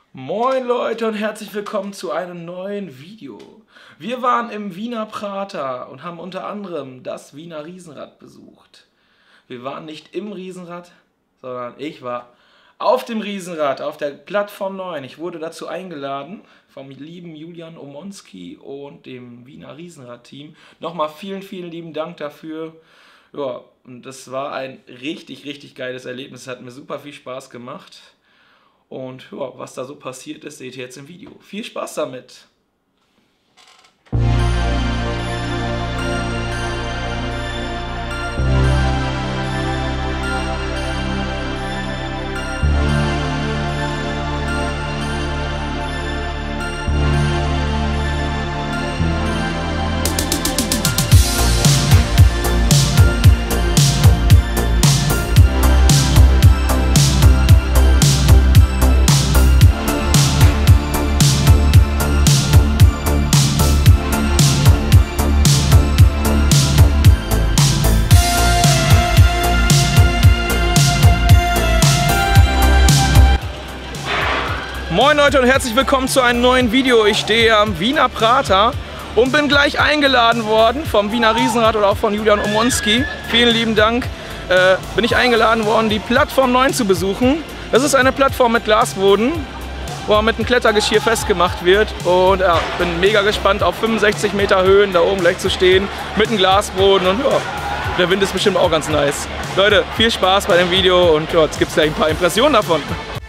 Moin Leute und herzlich willkommen zu einem neuen Video. Wir waren im Wiener Prater und haben unter anderem das Wiener Riesenrad besucht. Wir waren nicht im Riesenrad, sondern ich war auf dem Riesenrad, auf der Plattform 9. Ich wurde dazu eingeladen vom lieben Julian Omonski und dem Wiener Riesenrad-Team. Nochmal vielen, vielen lieben Dank dafür. Ja, und das war ein richtig geiles Erlebnis. Es hat mir super viel Spaß gemacht. Und ja, was da so passiert ist, seht ihr jetzt im Video. Viel Spaß damit! Moin Leute und herzlich willkommen zu einem neuen Video. Ich stehe am Wiener Prater und bin gleich eingeladen worden vom Wiener Riesenrad oder auch von Julian Omonski. Vielen lieben Dank. Bin ich eingeladen worden, die Plattform 9 zu besuchen. Das ist eine Plattform mit Glasboden, wo man mit einem Klettergeschirr festgemacht wird. Und ja, bin mega gespannt, auf 65 Meter Höhen da oben gleich zu stehen mit einem Glasboden. Und ja, der Wind ist bestimmt auch ganz nice. Leute, viel Spaß bei dem Video und ja, jetzt gibt es gleich ein paar Impressionen davon.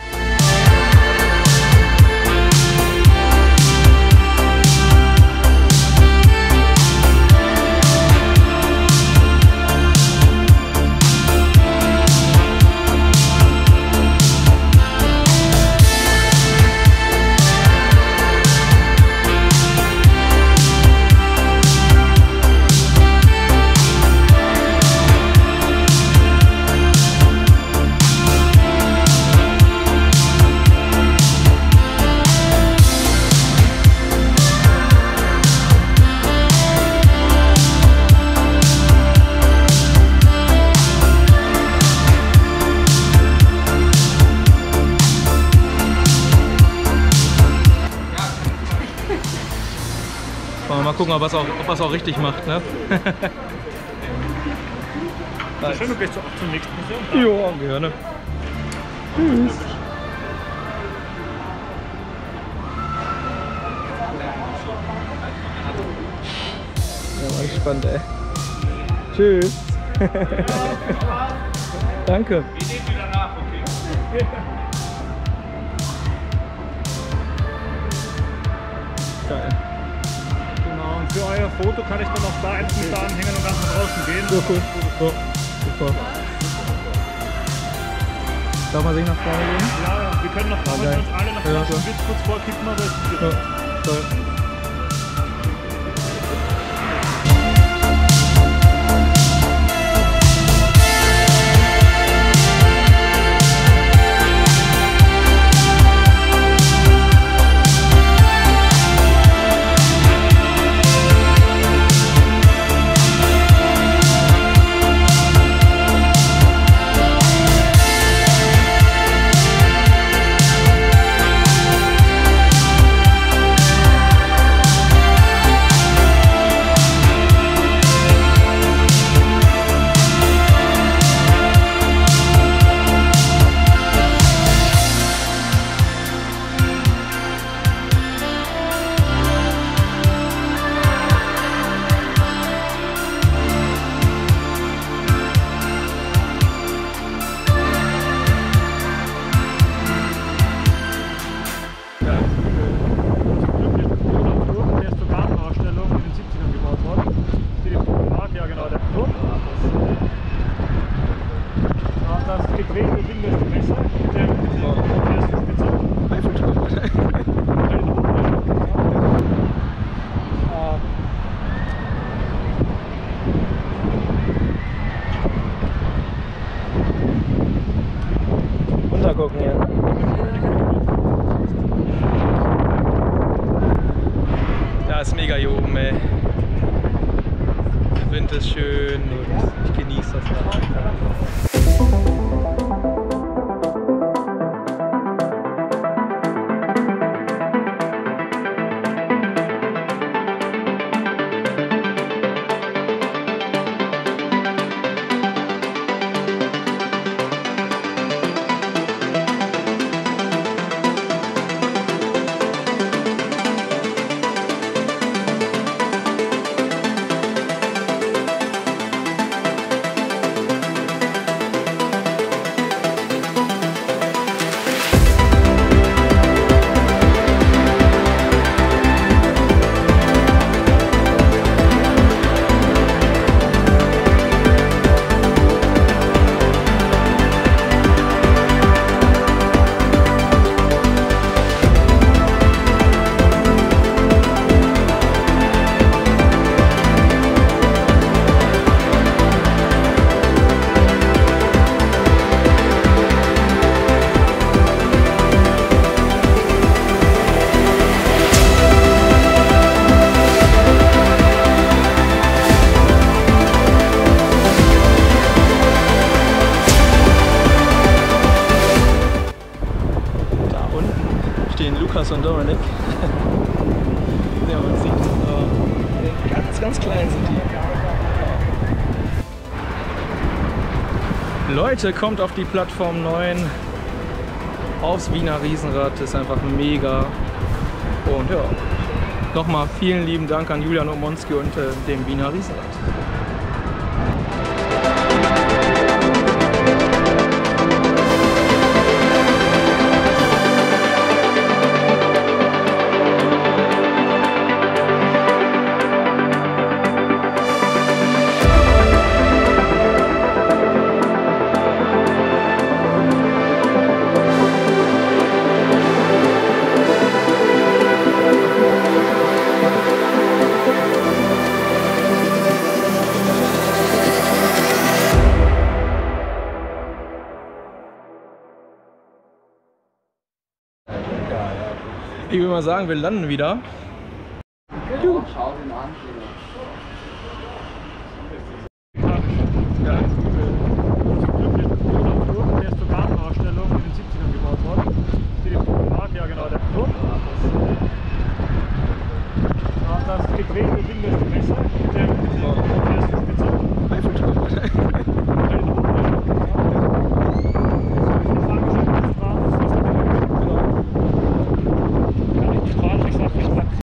Mal gucken, ob er es auch richtig macht, ne? Schön, du gehst auch zum nächsten Museum. Ja, gerne. Tschüss. Ja, war gespannt, ey. Tschüss. Danke. Wir nehmen wieder nach, okay? Geil. Und für euer Foto kann ich dann auch da einfach mit da anhängen und ganz nach draußen gehen. So cool. So, super. Darf man sich nach vorne gehen? Ja, wir können nach vorne, wenn wir uns alle nach vorne so. Witz kurz vorkippen, aber es ist gut. Ja, toll. unten stehen Lukas und Dominik. Ja, man sieht, ganz, ganz klein sind die. Leute, kommt auf die Plattform 9, aufs Wiener Riesenrad, ist einfach mega. Und ja, nochmal vielen lieben Dank an Julian Omonski und dem Wiener Riesenrad. Ich würde mal sagen, wir landen wieder. Schau den an.